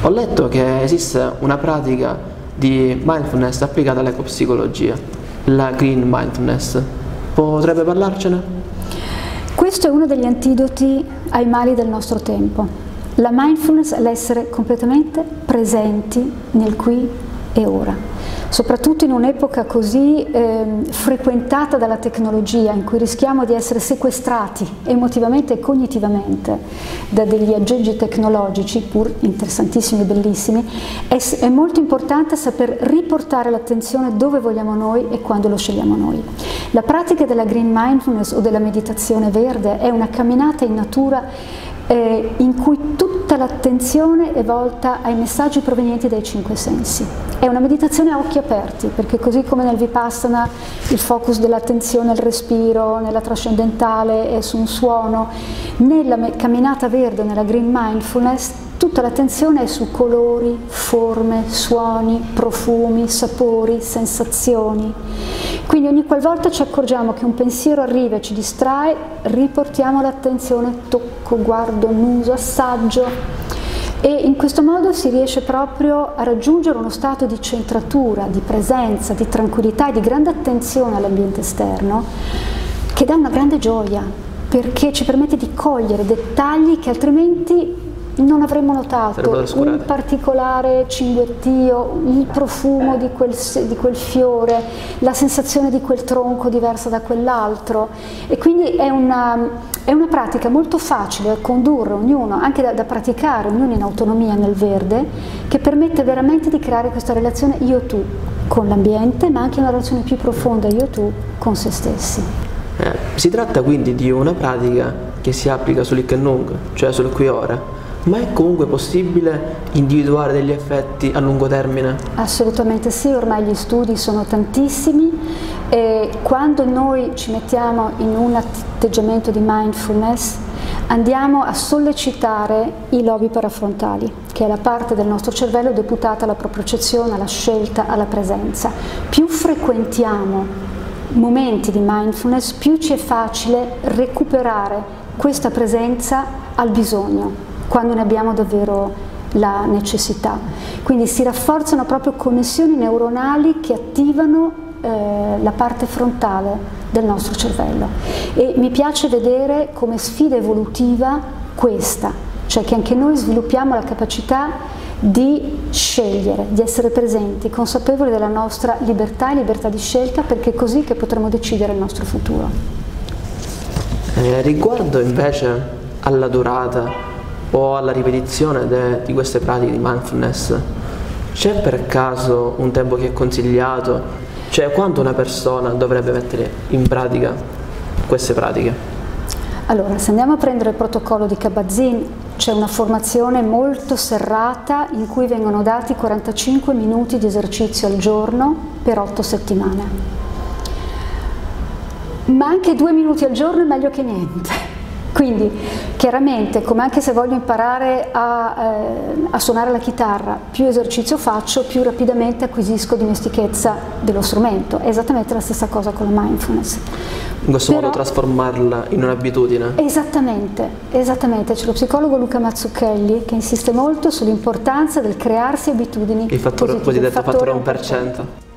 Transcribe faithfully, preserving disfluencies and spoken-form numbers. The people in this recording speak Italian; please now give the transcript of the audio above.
Ho letto che esiste una pratica di mindfulness applicata all'ecopsicologia, la Green Mindfulness. Potrebbe parlarcene? Questo è uno degli antidoti ai mali del nostro tempo. La mindfulness è l'essere completamente presenti nel qui e ora. Soprattutto in un'epoca così eh, frequentata dalla tecnologia, in cui rischiamo di essere sequestrati emotivamente e cognitivamente da degli aggeggi tecnologici, pur interessantissimi e bellissimi, è, è molto importante saper riportare l'attenzione dove vogliamo noi e quando lo scegliamo noi. La pratica della Green Mindfulness o della meditazione verde è una camminata in natura Eh, in cui tutta l'attenzione è volta ai messaggi provenienti dai cinque sensi. È una meditazione a occhi aperti, perché così come nel Vipassana il focus dell'attenzione al respiro, nella trascendentale è su un suono, nella camminata verde, nella Green Mindfulness, tutta l'attenzione è su colori, forme, suoni, profumi, sapori, sensazioni. Quindi ogni qualvolta ci accorgiamo che un pensiero arriva e ci distrae, riportiamo l'attenzione, tocco, guardo, annuso, assaggio, e in questo modo si riesce proprio a raggiungere uno stato di centratura, di presenza, di tranquillità e di grande attenzione all'ambiente esterno, che dà una grande gioia, perché ci permette di cogliere dettagli che altrimenti non avremmo notato, un particolare cinguettio, il profumo di quel, di quel fiore, la sensazione di quel tronco diversa da quell'altro, e quindi è una, è una pratica molto facile da condurre ognuno, anche da, da praticare ognuno in autonomia nel verde, che permette veramente di creare questa relazione io-tu con l'ambiente, ma anche una relazione più profonda io-tu con se stessi. Eh, si tratta quindi di una pratica che si applica sull'Ik e Nung, cioè sul qui e ora. Ma è comunque possibile individuare degli effetti a lungo termine? Assolutamente sì, ormai gli studi sono tantissimi e quando noi ci mettiamo in un atteggiamento di mindfulness andiamo a sollecitare i lobi parafrontali, che è la parte del nostro cervello deputata alla propriocezione, alla scelta, alla presenza. Più frequentiamo momenti di mindfulness, più ci è facile recuperare questa presenza al bisogno, quando ne abbiamo davvero la necessità. Quindi si rafforzano proprio connessioni neuronali che attivano eh, la parte frontale del nostro cervello. E mi piace vedere come sfida evolutiva questa, cioè che anche noi sviluppiamo la capacità di scegliere, di essere presenti, consapevoli della nostra libertà e libertà di scelta, perché è così che potremo decidere il nostro futuro. Eh, riguardo invece alla durata o alla ripetizione de, di queste pratiche di mindfulness, c'è per caso un tempo che è consigliato? Cioè, quanto una persona dovrebbe mettere in pratica queste pratiche? Allora, se andiamo a prendere il protocollo di Kabat-Zinn, c'è una formazione molto serrata in cui vengono dati quarantacinque minuti di esercizio al giorno per otto settimane. Ma anche due minuti al giorno è meglio che niente. Quindi chiaramente, come anche se voglio imparare a, eh, a suonare la chitarra, più esercizio faccio, più rapidamente acquisisco dimestichezza dello strumento. È esattamente la stessa cosa con la mindfulness. In questo Però, modo trasformarla in un'abitudine. Esattamente, esattamente. C'è lo psicologo Luca Mazzucchelli che insiste molto sull'importanza del crearsi abitudini Il fattore, positive, cosiddetto fattore uno per cento.